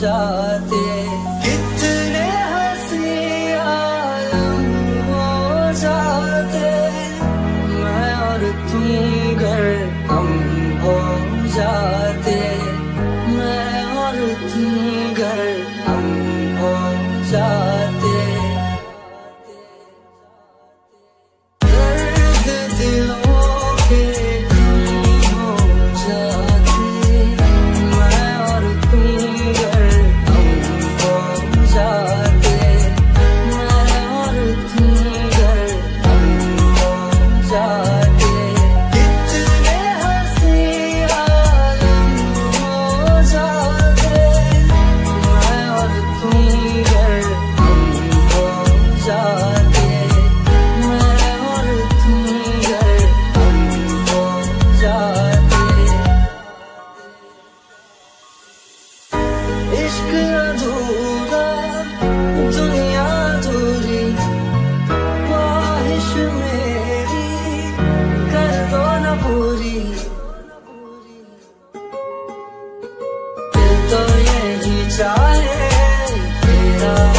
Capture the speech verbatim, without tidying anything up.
जाते, कितने हंसी आलम हो जाते, मैं और तुम घर हम हो जाते, मैं और तुम घर हम हो जाते। दर्द दिलों के कम हो जाते, मैं और तुम घर हम हो जाते, मैं और तुम घर हम हो जाते, कितने हंसी आलम हो जाते, मैं और तुम घर हम हो जाते, मैं और तुम घर हम हो जाते। इश्क अधूरा दुनिया अधूरी, ख्वाहिश मेरी कर दो न पूरी, दिल तो यही चाहे तेरा